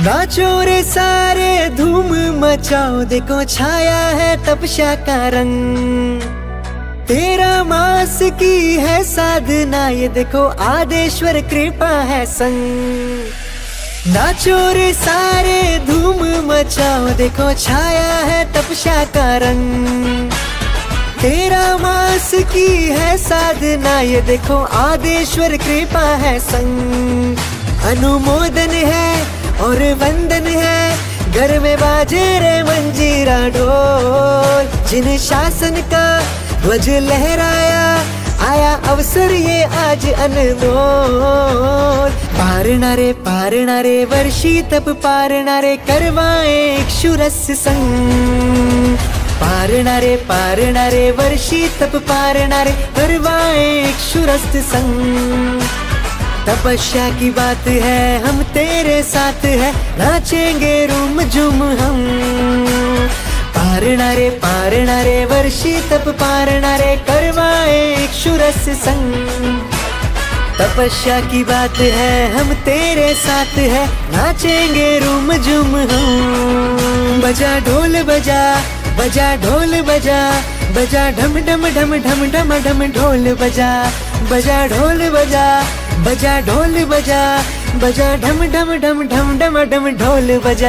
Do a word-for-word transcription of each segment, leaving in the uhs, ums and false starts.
नाचो रे सारे धूम मचाओ, देखो छाया है तपस्या का रंग। तेरा मास की है साधना, ये देखो आदेश्वर कृपा है संग। नाचो रे सारे धूम मचाओ, देखो छाया है तपस्या का रंग। तेरा मास की है साधना, ये देखो आदेश्वर कृपा है संग। अनुमोदन है और वंदन है, घर में बाजे रे मंजीरा ढोल। जिन शासन का ध्वज लहराया, आया अवसर ये आज अनमोल। पार नारे पार नारे वर्षी तप पार नारे, करवाए इक्षुरस संग। पार नारे पार नारे वर्षी तप पार नारे, करवाए इक्षुरस संग। तपस्या की बात है हम तेरे साथ है, नाचेंगे रूम झूम हम। पार नारे पार नारे वर्षी तप पार नारे, करवाए इक्षुरस संग। तपस्या की बात है हम तेरे साथ है, नाचेंगे रूम झूम हम। बजा ढोल बजा बजा ढोल बजा, बजा ढम ढम ढम ढम ढम ढम ढोल बजा। बजा ढोल बजा बजा ढोल बजा, बजा ढम ढम ढम ढम ढम ढम ढोल बजा।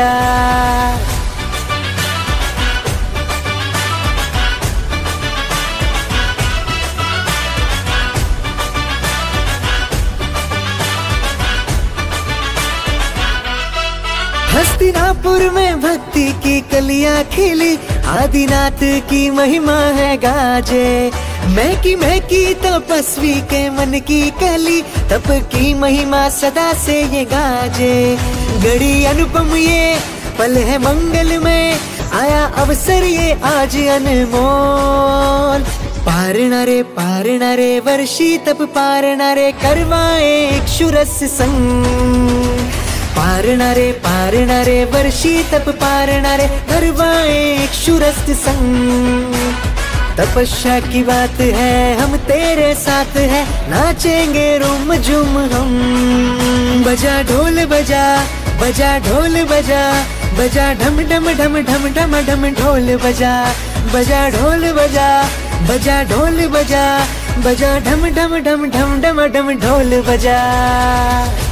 हस्तिनापुर में भक्ति की कलियां खिली, आदिनाथ की महिमा है गाजे। मैं की मैं की तपस्वी के मन की कली, तप की महिमा सदा से ये गाजे। घड़ी अनुपम ये पल है मंगल में, आया अवसर ये आज अनमोल। पार नारे पार नारे वर्षी तप पार नारे, करवाए इक्षुरस संग। पार नारे पार नारे वर्षी तप पार नारे, करवाए इक्षुरस संग। तपस्या की बात है हम तेरे साथ है, नाचेंगे रूम झूम हम। बजा ढोल बजा बजा ढोल बजा, बजा ढम ढम ढम ढम ढम ढम ढोल बजा। बजा ढोल बजा बजा ढोल बजा, बजा ढम ढम ढम ढम ढम ढम ढोल बजा।